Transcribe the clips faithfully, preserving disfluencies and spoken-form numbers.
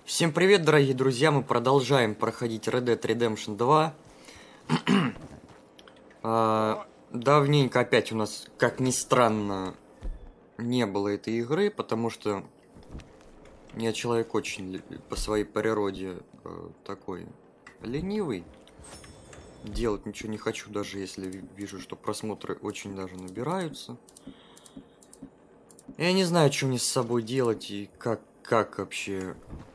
Всем привет, дорогие друзья! Мы продолжаем проходить Red Dead Redemption два. а, давненько опять у нас, как ни странно, не было этой игры, потому что я человек очень по своей природе э, такой ленивый. Делать ничего не хочу, даже если вижу, что просмотры очень даже набираются. Я не знаю, что мне с собой делать и как, как вообще...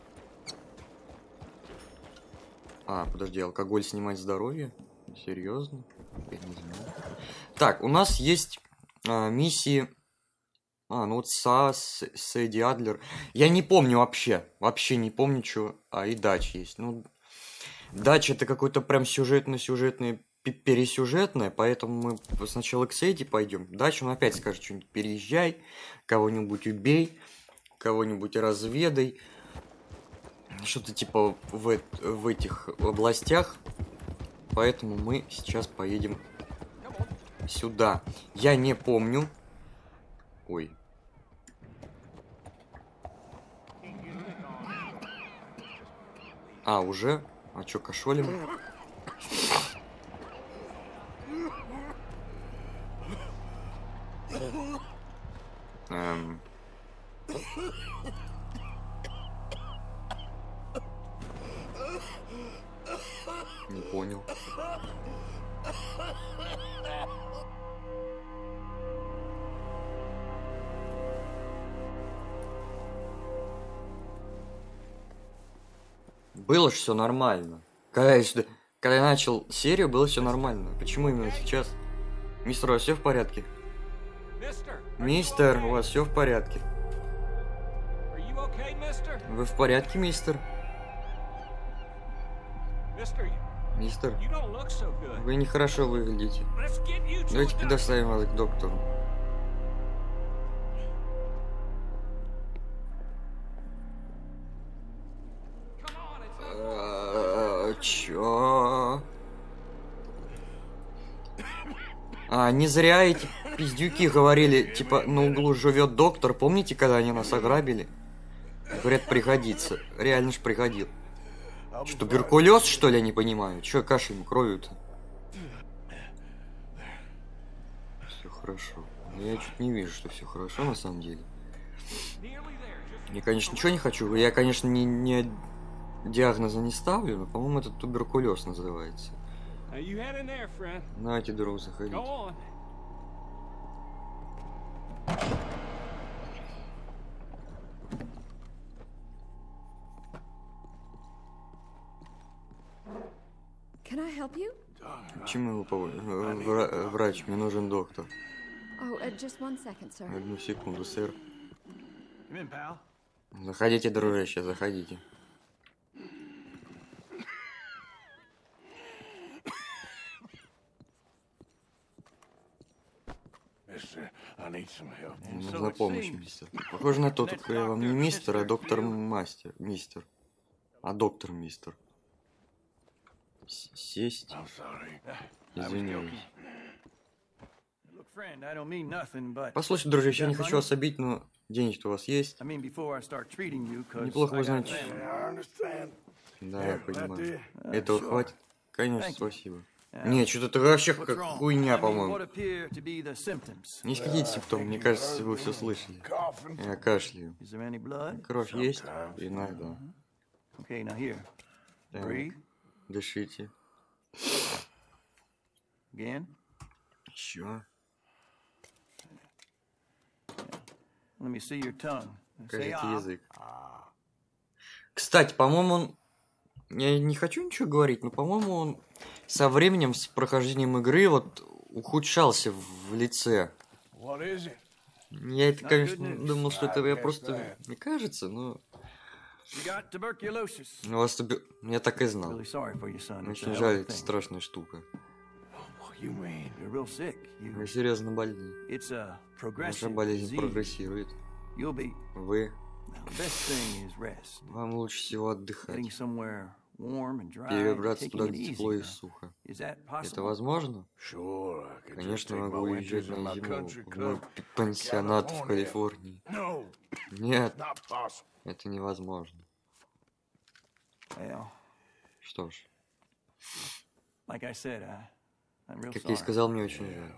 А, подожди, алкоголь снимать здоровье? Серьезно? Я не знаю. Так, у нас есть а, миссии... А, ну вот САС, Сэдди Адлер. Я не помню вообще. Вообще не помню, что... А, и Дач есть. Ну, Дач это какой-то прям сюжетно-сюжетное, пересюжетное, поэтому мы сначала к Сэдди пойдем. Дач он опять скажет что-нибудь: переезжай, кого-нибудь убей, кого-нибудь разведай. Что-то типа в, в этих областях. Поэтому мы сейчас поедем сюда. Я не помню. Ой. А, уже? А чё, кошолим? Эм... Не понял. Было ж все нормально. Когда я, сюда, когда я начал серию, было все нормально. Почему именно сейчас? Мистер, у вас все в порядке? Мистер, у вас все в порядке? Вы в порядке, мистер? Мистер, вы нехорошо выглядите. Давайте доставим вас к доктору. Чё? А, не зря эти пиздюки говорили, типа, на углу живет доктор. Помните, когда они нас ограбили? Говорят, пригодится. Реально ж пригодил. Что, туберкулез, что ли, я не понимаю? Чё кашлем, кровью-то? Все хорошо. Но я чуть не вижу, что все хорошо на самом деле. Я, конечно, ничего не хочу. Я, конечно, не, не диагноза не ставлю, но, по-моему, это туберкулез называется. Давайте, друг, заходите. Can I help you? Почему вы Вра... врач? Мне нужен доктор. Oh, uh, just one second, sir. Одну секунду, сэр. Заходите, дружище, заходите. Нужна помощь, мистер. Похоже на то, только я вам не мистер, а доктор мастер. Мистер. А доктор мистер. Сесть. Извиняюсь. Послушай, дружище, я не хочу вас обидеть, но денег-то у вас есть. Неплохо бы знать. Да, я понимаю. Этого хватит? Конечно, спасибо. Нет, что-то это вообще как хуйня, по-моему. Есть какие-то симптомы? Мне кажется, вы все слышали. Я кашляю. Кровь есть? Иногда. Так. Дышите. Еще. Покажите язык. Кстати, по-моему, он... Я не хочу ничего говорить, но, по-моему, он со временем, с прохождением игры, вот, ухудшался в лице. Я это, конечно, думал, что это я просто... Не кажется, но... У вас тубер... Я так и знал. Очень жаль, это страшная штука. Вы серьезно больны. Ваша болезнь прогрессирует. Вы... Вам лучше всего отдыхать. Перебраться туда, где тепло и сухо. Это возможно? Конечно, могу уезжать на зиму в мой пансионат в Калифорнии. Нет, это невозможно. Well, Что ж, like I said, I, I'm real как я и sorry. сказал, мне очень жаль.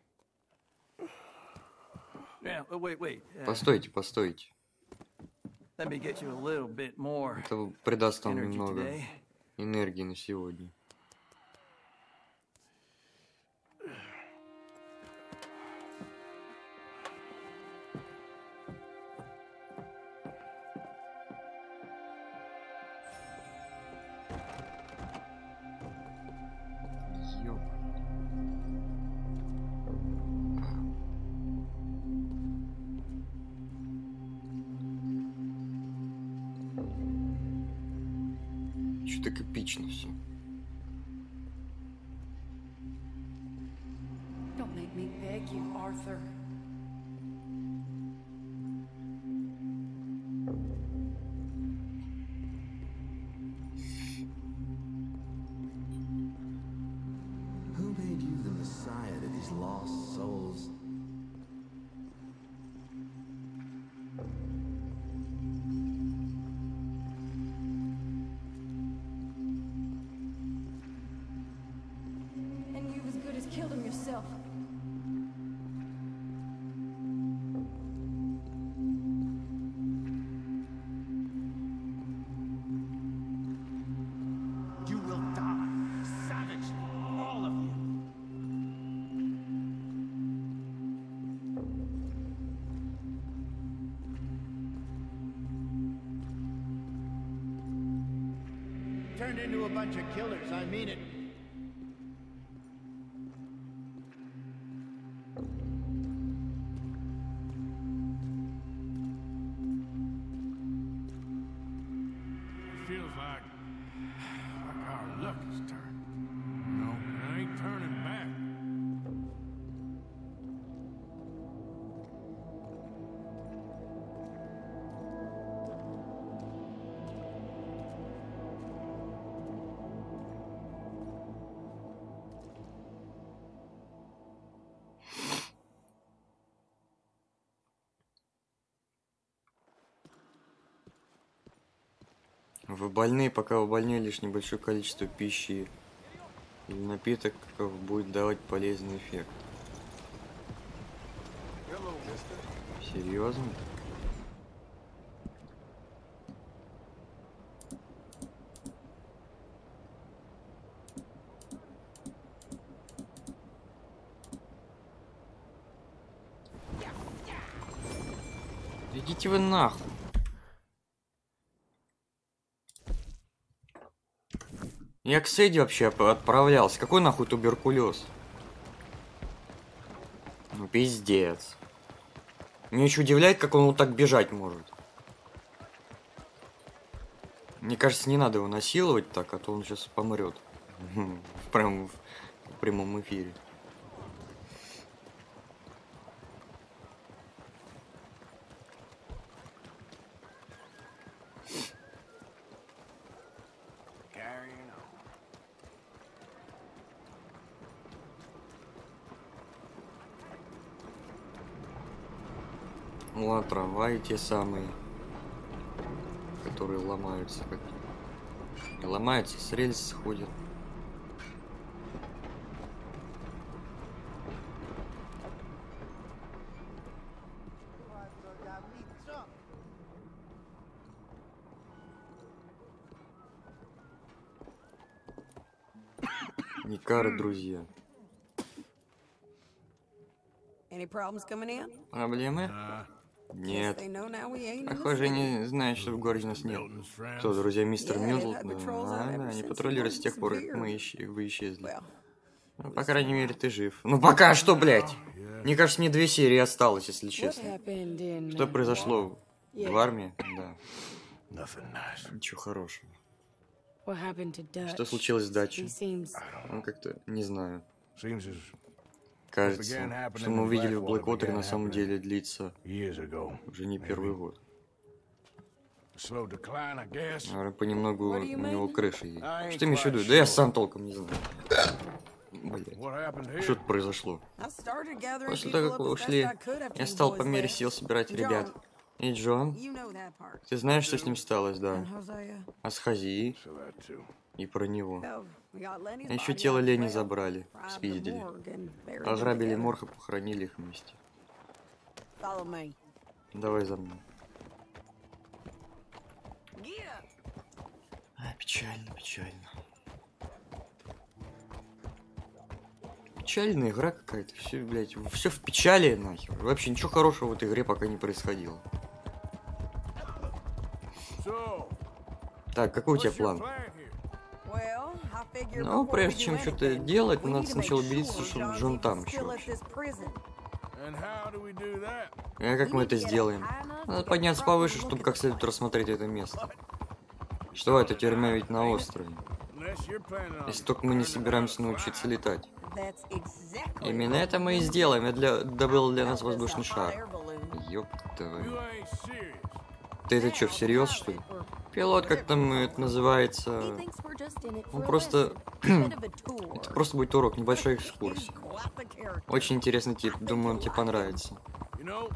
Yeah, well, wait, wait. Uh, Постойте, постойте. let me get you a little bit more Это придаст вам energy немного today. энергии на сегодня. Ёп. Чё так эпично все. Don't make me beg you, Arthur. Who made you the messiah to these lost souls? And you've as good as killed him yourself. You will die, savage, all of you. Turned into a bunch of killers, I mean it. Feels like, like our luck has turned. No, I ain't turning back. Вы больны, пока вы больны, лишь небольшое количество пищи или напиток будет давать полезный эффект. Серьезно? Идите вы нахуй. Я к Сэдди вообще отправлялся. Какой нахуй туберкулез? Ну пиздец. Меня еще удивляет, как он вот так бежать может. Мне кажется, не надо его насиловать так, а то он сейчас помрет. Прям в прямом эфире. Ла, трава и те самые, которые ломаются как не ломаются, с рельс сходят. Никары, друзья. Any problems coming in? Проблемы? Нет. They know now we ain't in the Похоже, city. они знают, что в городе нас нет. Что, друзья, мистер Yeah, they've Милтон? had patrols on А, ever да, они since патрулируют you с тех пор, как disappeared. мы исче- вы исчезли. Well, Ну, по крайней мере, ты жив. Ну, пока что, блядь? Мне кажется, мне две серии осталось, если what честно. happened in Что uh, произошло Yeah. в армии? Да, Nothing nice. ничего хорошего. what happened to Dutch? Что случилось с He Дачей? seems Он как-то, не знаю. Seems as Кажется, что мы увидели в Блэквотере, на самом деле длится years ago. уже не первый год. Slow decline, I guess. Наверное, понемногу What у do you него mean? крыша едет. I ain't Что ты имеешь в виду? quite Да я sure. сам толком не знаю. Блядь, What happened here? что тут произошло? I started gathering После people того, up как вы as best ушли, I could after я you стал boys по мере left. сил собирать ребят. John, И Джон? You know that part. Ты знаешь, что с ним сталось, да? And Hosea. А с Хази So that too. и про него. Oh, we got Lenny's А еще body тело out as Лени well. забрали, Robbed the спиздили. morgue and buried them Ограбили together. морг и похоронили их вместе. Follow me. Давай за мной. Yeah. А, печально, печально. Печальная игра какая-то. Все, блядь, все в печали нахер. Вообще ничего хорошего в этой игре пока не происходило. So, Так, какой у тебя what's your план? plan here? Well, I figure Ну, before прежде we чем do что-то anything, делать, we надо need to сначала make убедиться, sure что John Джон Deacon там still еще at вообще. this prison. And how do we do that? А как мы это сделаем? Надо подняться повыше, чтобы как следует рассмотреть это место. Что это, тюрьма ведь на острове. Unless you're planning on Если только мы не turning it собираемся on научиться fire. летать. That's exactly Именно what это мы и we сделаем. Я для... добыл для нас Hell, воздушный it's a hot шар. air balloon. Ёп твою. You ain't serious. Ты это что, всерьез, что ли? Пилот, как там это называется? Ну, просто... Это просто будет урок, небольшой экскурсия. Очень интересный тип, думаю, он тебе понравится. You know,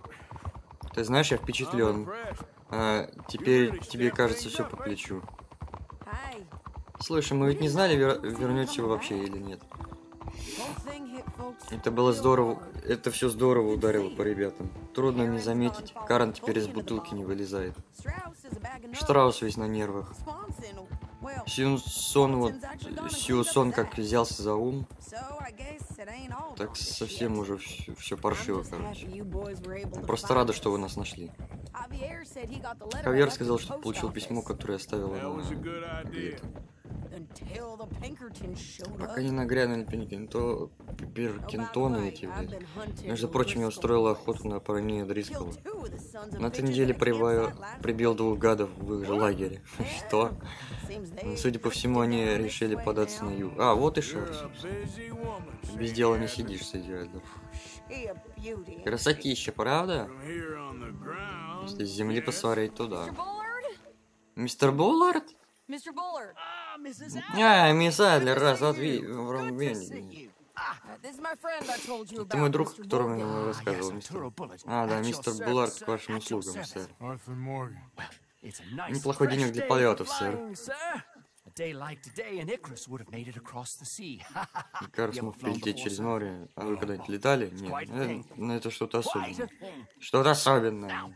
Ты знаешь, я I'm впечатлен. impressed. А, теперь тебе кажется все по плечу. Hey, Слушай, мы ведь не знали, вер... вернете вы вообще или нет. whole thing hit folks Это было real здорово. hard. Это все здорово ударило по ребятам. Трудно не заметить. Карен теперь из бутылки не вылезает. Strauss is a bag of nuts. Штраус весь на нервах. Swanson, well, Сьюсон вот... Сьюсон как взялся за ум, so I guess it ain't all так gone to совсем shit. уже все, все I'm паршиво, just короче. happy you boys were able to Просто find рада, us. что вы нас нашли. Javier said he got the letter I Хавьер left сказал, at the что post получил письмо, office. которое оставил That was a на good idea. где-то. Until the Pinkertons showed up. Пока не нагрянули Пинкинто... Пиркинтоны эти, I've блядь. been hunting Между the прочим, я Driscolls. устроила охоту на парней Дрискола. Killed two of the sons of На этой bitches неделе at a прибавил, campsite last прибил week. двух гадов в их же лагере. Что? Seems Ну, they судя по pretty всему, они down this решили way податься на now. юг. А, вот и You're шар. a busy woman. Без Sadie дела не Adler. сидишь, Сэдди Адлер. She a beauty. Красотища, правда? From here on the ground. Если с земли yes. посмотреть туда. Bullard? Мистер Буллард? Mister Bullard. Ah, Missus А, мисс Адлер, раз отви... Good to see you. Uh, this is my friend I told you Это мой about, друг, Mister которому я Morgan. вам Ah, yes, рассказывал, мистер. Arturo Bullard. А, да, At your мистер service, Буллард sir. к вашим At your услугам, service. сэр. Arthur Morgan. It's a nice, Неплохой fresh денек для day полетов, for сэр. flying, sir. A day like today, and Icarus would have made it across the sea. Карл смог прилететь через море. А вы когда-нибудь летали? Нет. э, Ну, это что-то Quite a особенное. thing. Что-то особенное.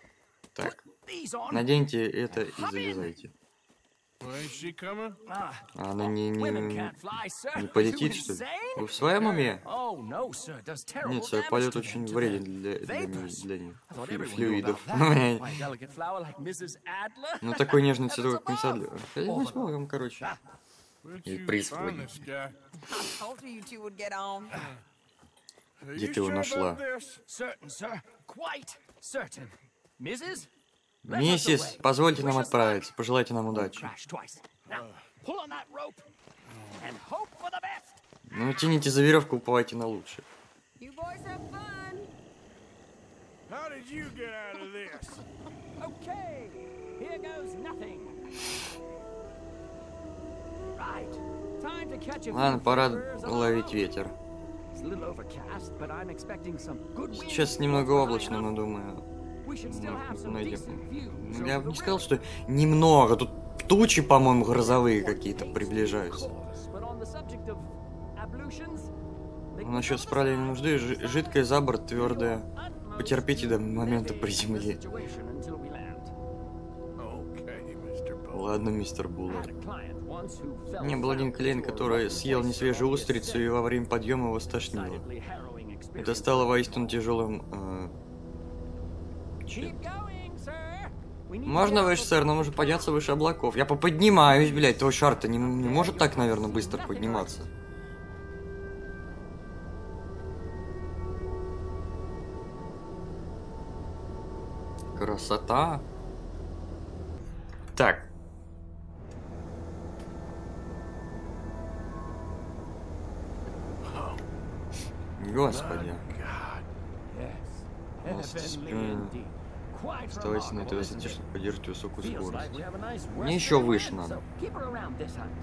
Так, These on. наденьте это и залезайте. Well, ain't she coming? Ah, А она не, women не, can't fly, sir. не Are you полетит, что ли? insane? Вы в своем уме? Oh, no, sir. It does terrible Нет, сэр, damage полет to очень them, to вреден them. для, для, Vapors. для них. I thought Флю- everyone knew Флюидов. about that. My delicate flower like Missus Adler. Ну, такой нежный цветок, как мисс Адлер. Я не О, смогу, короче. Where'd И you преисподней. find this guy? Told you you two would get on. Are Где you ты его sure нашла? about this? Certain, sir. Quite certain. Missus Let us Миссис, away. позвольте нам Wish us отправиться. luck. Пожелайте нам удачи. Crash twice. Now, pull on that rope and hope for the best. Ну, тяните за веревку, уповайте на лучшее. You boys have fun. How did you get out of this? Okay, here goes nothing. Right, time to catch a Ладно, few пора vapors on ловить our own. ветер. It's a little overcast, but I'm expecting some good wind Сейчас немного before облачно, flying но out. думаю, We should still have мы some найдем. decent views Ну, я over бы не the сказал, river. что немного. Тут тучи, по-моему, грозовые какие-то Of приближаются. course, but on the subject of ablutions, they Ну, can насчет come справления aside. нужды, жи- жидкое за борт, твердое. Utmost Потерпите до момента living приземления. the situation until we land. Okay, мистер Bull. Ладно, мистер I had Буллард. a client once who fell У меня был один foul клиент, to a который rotten съел place несвежую on the устрицу и ascent. во время подъема его стошнило. Decidedly harrowing experience. Это стало воистину тяжелым. э, Keep going, sir. We need Можно to выше, get сэр, нам нужно подняться выше облаков. Я поподнимаюсь, блядь, твой шар-то не, не может так, наверное, быстро подниматься. Красота. Так. Господи. Yes. Господи. Heavenly indeed. Quite Оставайся на этой remarkable, высоте, isn't it? чтобы поддерживать высокую Feels like скорость. we have a nice Мне еще выше westerly wind, надо. so keep her around this hunt.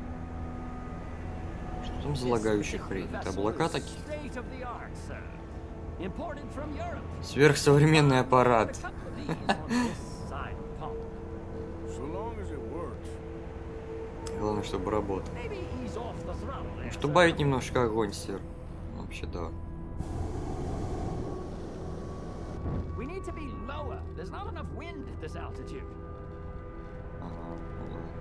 Что там за лагающая хрень? Это облака Vessel is такие? state of the art, sir. Imported from Europe. Сверхсовременный аппарат. A couple these on this side of pump. So long as it works. Главное, чтобы работало. Maybe ease off the throttle there, Что sir. бавить немножко огонь, сэр. Вообще, да. We need to be lower. There's not enough wind at this altitude. Ага, ну ладно.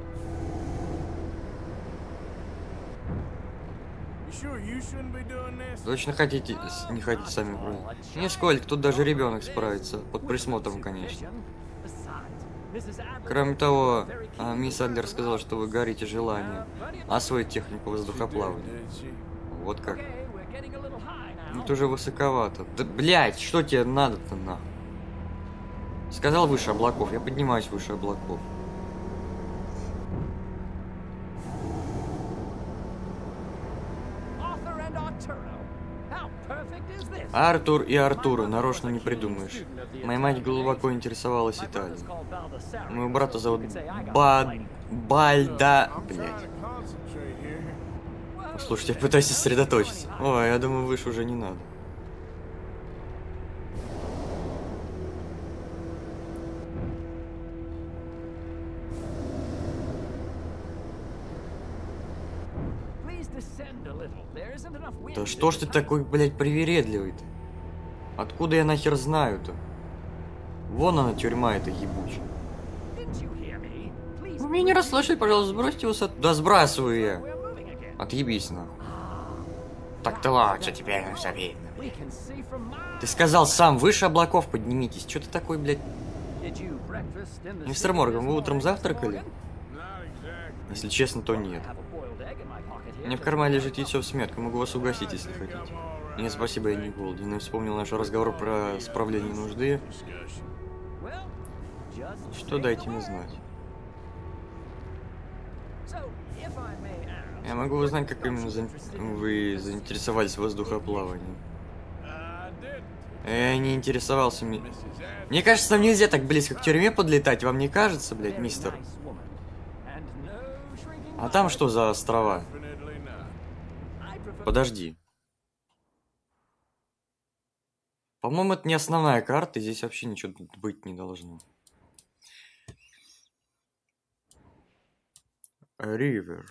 You sure you shouldn't be doing this? Точно хотите, с- не хотите сами вроде. Нисколько, тут даже ребенок справится. Под присмотром, конечно. Кроме того, а, мисс Адлер сказала, что вы горите желанием освоить технику воздухоплавания. Did she? Вот как. Okay, we're getting a little high now. Ну, это уже высоковато. Да, блять, что тебе надо-то нахуй? Сказал выше облаков, я поднимаюсь выше облаков. Arthur and Arturo. How perfect is this? Артур и Артура, нарочно не придумаешь. Моя мать глубоко интересовалась My Италией. brother's called Baldassare. Моего брата зовут You could say I got Ба... fighting. Бальда... I'm Блять. trying to concentrate here. Слушайте, я пытаюсь сосредоточиться. Ой, я думаю, выше уже не надо. Please descend a little. There isn't enough wind Да at что ж this ты time. такой, блядь, привередливый-то? Откуда я нахер знаю-то? Вон она, тюрьма эта ебучая. Didn't you hear me? Please. Вы меня не расслышали, пожалуйста, сбросьте высоту. Да сбрасываю я. We're moving again. Отъебись нахуй. Так-то лучше теперь нам все видно. We can see from miles. Ты сказал сам, выше облаков поднимитесь. Чё ты такой, блядь? Did you breakfast in the Мистер city Морган, this вы утром morning, завтракали? Mr. Morgan? Not exactly. Если честно, то I нет. have a boiled egg in my pocket here. У меня в кармане лежит яйцо в смятку, могу вас угостить, если хотите. Нет, спасибо, я не голоден. Я вспомнил наш разговор про справление нужды. Well, just Что say дайте the мне word. знать. So, if I may ask, Я могу узнать, как именно заин- вы заинтересовались воздухоплаванием. I didn't. Я не интересовался ми... Missus Adams. Мне кажется, нам нельзя так близко к тюрьме подлетать, вам не кажется, блядь, very мистер? nice woman. And no shrinking А там violet. что за острова? Definitely not. I prefer Подожди. По-моему, это не основная карта, здесь вообще ничего быть не должно. Ривер.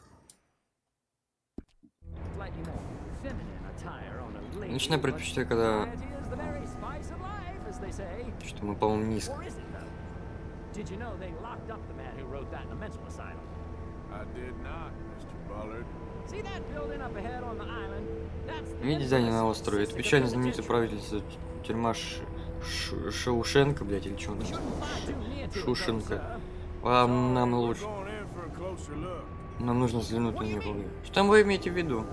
slightly more feminine attire on a lady, Лично я but предпочитаю, когда... variety is the very spice of life, as they say. Что мы, по-моему, низко. Or is it, though? Did you know they locked up the man who wrote that in a mental asylum? I did not, Mister Bullard. See that building up ahead on the island? That's the Видите здание на острове? Это печально знаменитая правительство тюрьма Ш... Ш... Шаушенко, блядь, или что там? Шушенко. Вам нам We're лучше. going in for a closer look. Нам нужно взглянуть на нее поближе. Что там вы имеете в виду?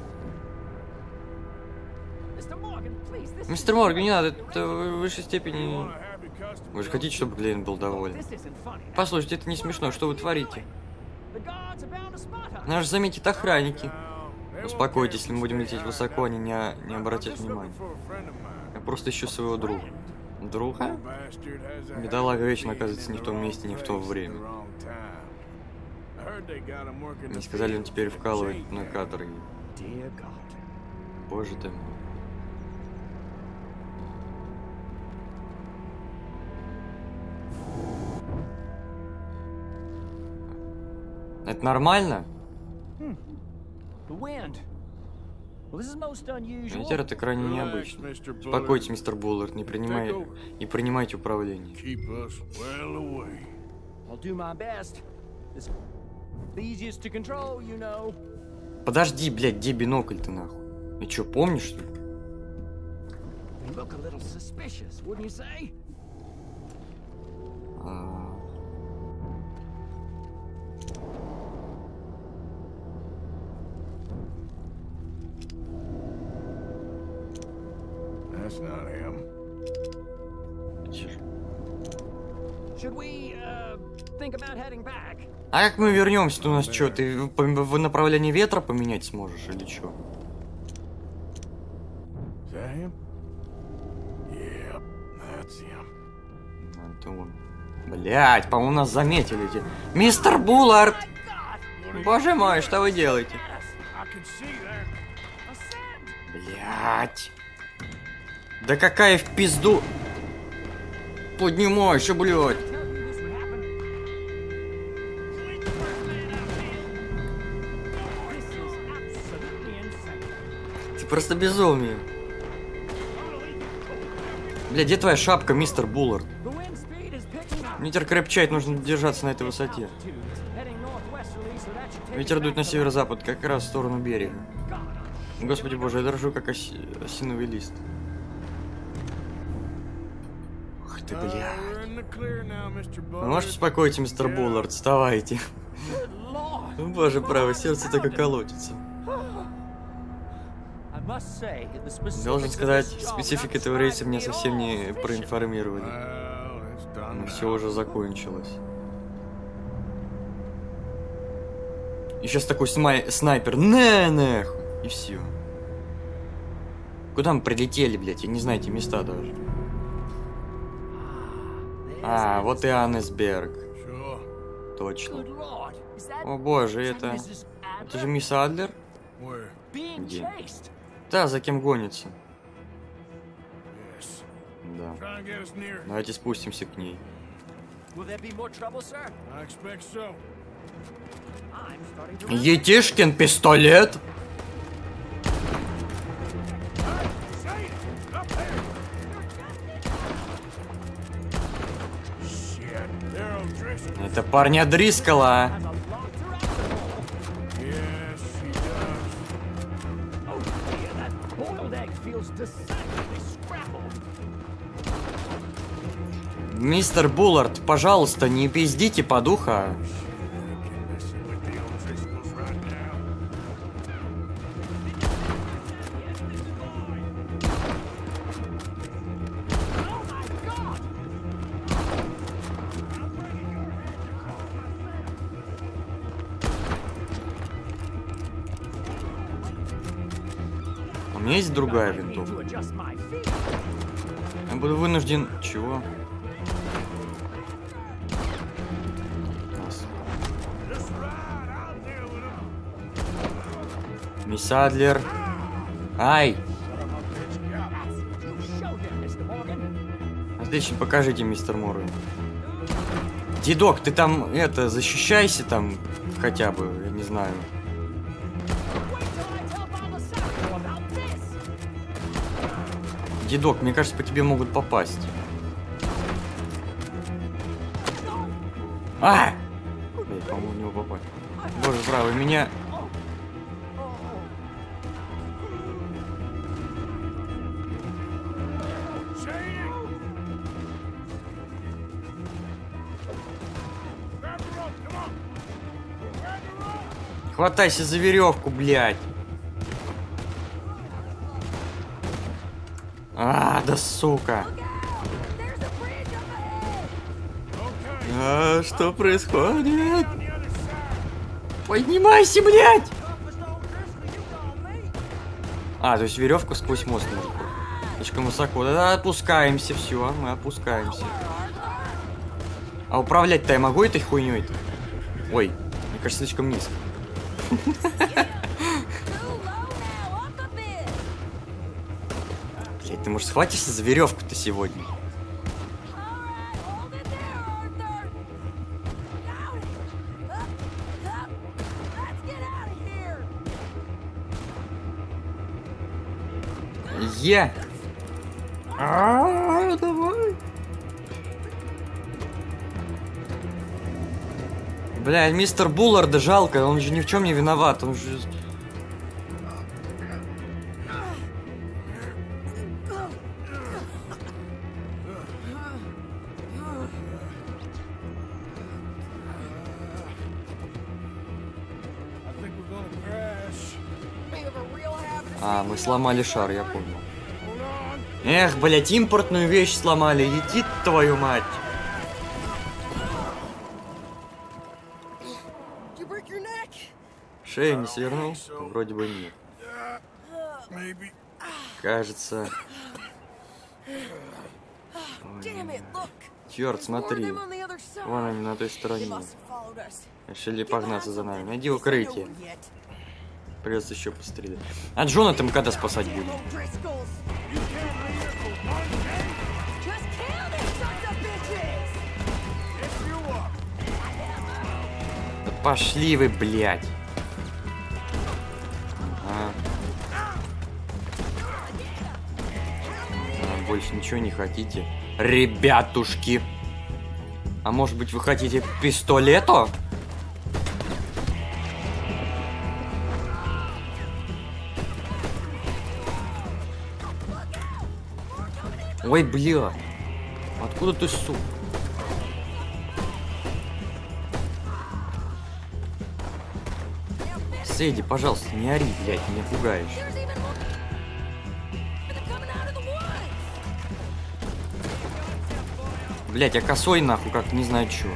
Мистер Морган, не надо, это в высшей степени... Want a happy customer. Вы же хотите, чтобы клиент был доволен? Послушайте, это не смешно, что вы творите? Нас же заметят охранники. Успокойтесь, если мы будем лететь высоко, они не, не обратят внимания. For a friend of mine. Я просто ищу своего друга. Друга? Bastard has a Бедолага habit of вечно being оказывается in не в the том wrong месте, не в то place at the время. wrong time. I heard they got him working Мне the сказали, он fields теперь at вкалывает на Chain. каторге. Dear God. Боже ты мой. Это нормально? The wind. Well, this is most unusual. Ветер это крайне Relax, необычно. Mister Bullard. Успокойтесь, мистер Буллард, не принимай... не принимайте управление. Keep us well away. I'll do my best. It's the easiest to control, you know. Подожди, блядь, где бинокль ты нахуй? И чё, помнишь, что ли? You look a little suspicious, wouldn't you say? А, That's not him. чё ж. Should we uh, think about heading back? А как мы вернемся? У нас что, ты в, в направлении ветра поменять сможешь или чё? Is that him? Yep, that's him. А, это он. Блять, по-моему, нас заметили эти. Мистер Буллард! Боже мой, что вы делаете? I can see that. Блять. Да какая в пизду... Поднимайся, блядь. Ты просто безумие. Бля, где твоя шапка, мистер Буллард? Ветер крепчает, нужно держаться на этой высоте. Ветер дует на северо-запад, как раз в сторону берега. Господи боже, я дрожу, как оси... осиновый лист. Ух ты, бля. Вы можете успокоиться, мистер Буллард? Вставайте. Боже, право, сердце так и колотится. Должен сказать, специфика этого рейса меня совсем не проинформировали. Но все уже закончилось. И сейчас такой смай... снайпер. Не, нахуй. И все. Куда мы прилетели, блядь? Я не знаю эти места даже. А, вот и Аннесберг. Точно. О боже, это... Это же мисс Адлер? Где? Да, за кем гонится. Да. Давайте спустимся к ней. Етишкин пистолет? Это парня Дрискала. Мистер Буллард, пожалуйста, не пиздите по духа. У меня есть другая винтовка. Я буду вынужден... Чего? Мисс Адлер. Ай! Отлично, покажите, мистер Морган. Дедок, ты там, это, защищайся там хотя бы, я не знаю. Дедок, мне кажется, по тебе могут попасть. А! Блин, по-моему, в него попасть. Боже, правый, меня... Хватайся за веревку, блядь. А, да сука. А, что происходит? Поднимайся, блядь. А, то есть веревку сквозь мост можно. Слишком высоко. Да, опускаемся, все, мы опускаемся. А управлять-то я могу этой хуйней-то? Ой, мне кажется, слишком низко. Блять, ты может схватишься за веревку-то сегодня? Е! А, давай! Бля, мистер Булларда жалко, он же ни в чем не виноват, он же... А, мы сломали шар, я понял. Эх, блять, импортную вещь сломали, летит твою мать. Шею не свернул? Вроде бы нет. Кажется... Черт, смотри. Вон они на той стороне. Решили погнаться за нами. Найди укрытие. Придется еще пострелять. А Джонатан мы когда спасать будем? пошли вы, блядь. Ага. А, больше ничего не хотите? Ребятушки. А может быть, вы хотите пистолето? Ой, бля. Откуда ты, сука? Сэдди, пожалуйста, не ори, блядь, меня пугаешь. Блядь, я косой нахуй, как не знаю чё.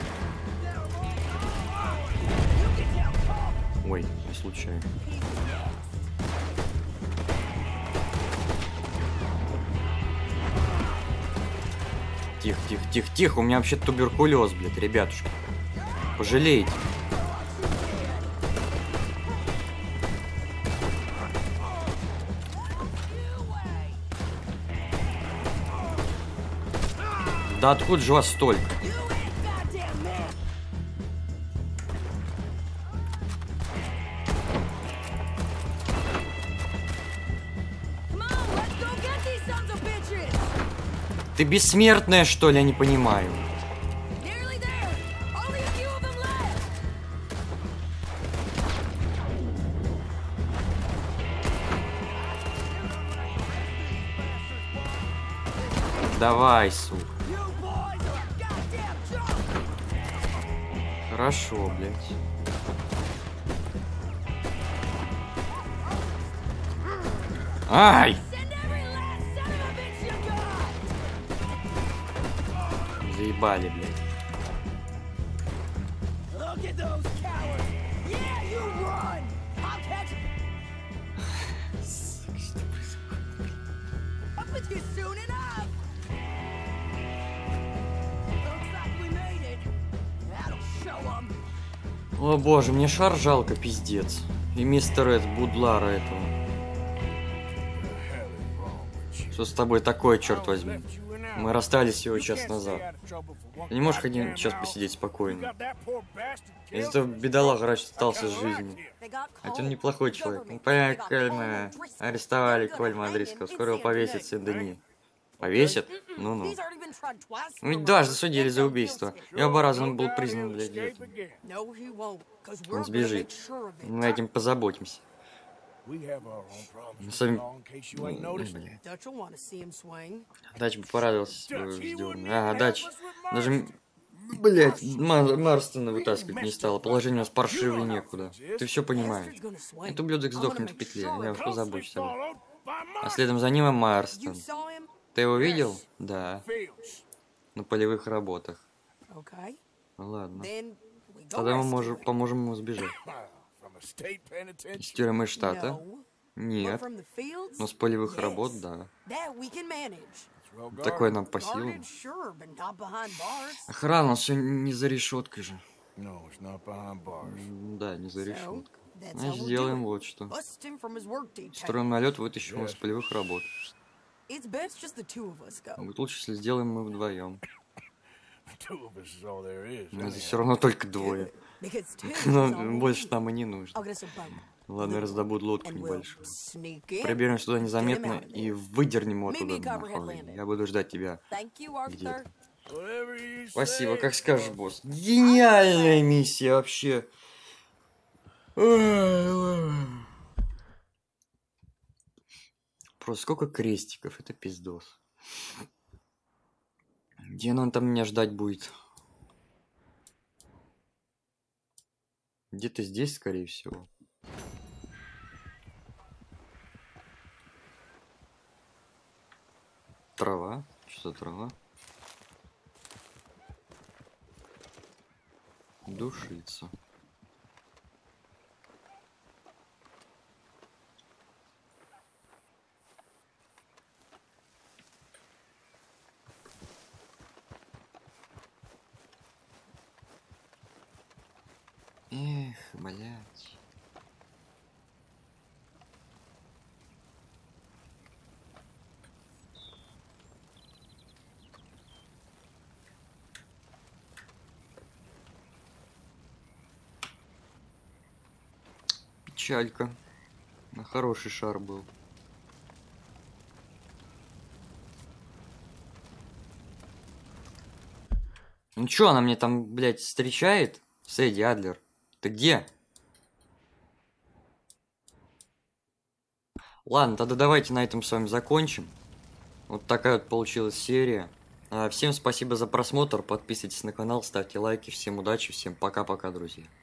Ой, не случайно. Тихо, тихо, тихо, тихо, у меня вообще туберкулез, блядь, ребятушки. Пожалейте. Да откуда же вас столько? Ты бессмертная, что ли, я не понимаю. Давай, сука. Хорошо, блядь. Ай! Заебали, блядь. О боже, мне шар жалко, пиздец. И мистера Эд, Будлара этого. Что с тобой такое, черт возьми? Мы расстались всего час назад. Ты не можешь один час посидеть спокойно. Из-за этого бедолага расстался с жизнью. Хотя он неплохой человек. Ну, Кольма. Арестовали Кольма Адрийского. Скоро его повесят в Сен-Дени. Повесят? Ну-ну. Ну ведь дважды судили за убийство. И оба раза он был признан, блядь, этим. Он сбежит. Мы этим позаботимся. Мы сами... Дач бы порадовался, если бы вздернул. Ага, Дач. Даже, блядь, Марстона вытаскивать не стало. Положение у нас паршивое некуда. Ты все понимаешь. Этот ублюдок сдохнет в петле. Я уж позабочусь об этом. А следом за ним и Марстон. Ты его видел? Да. На полевых работах. Ну ладно. Тогда мы можем, поможем ему сбежать. Из тюрьмы штата? Нет. Но с полевых работ, да. Такое нам по силам. Охрана, все не за решеткой же. Да, не за решеткой. Значит, сделаем вот что. Строим налет, вытащим его с полевых работ. Будет лучше, если сделаем мы вдвоем. Но здесь все равно только двое. Но больше нам и не нужно. Ладно, раздобуду лодку небольшую. Приберемся туда незаметно и выдернем его оттуда нахуй. Я буду ждать тебя где-то. Спасибо, как скажешь, босс. Гениальная миссия вообще. Просто сколько крестиков, это пиздос. Где он там меня ждать будет? Где-то здесь, скорее всего. Трава? Что за трава? Душица. Эх, блядь. Печалька. Хороший шар был. Ну чё, она мне там, блядь, встречает? Сэдди Адлер, ты где? Ладно, тогда давайте на этом с вами закончим. Вот такая вот получилась серия. Всем спасибо за просмотр, подписывайтесь на канал, ставьте лайки, всем удачи, всем пока-пока, друзья.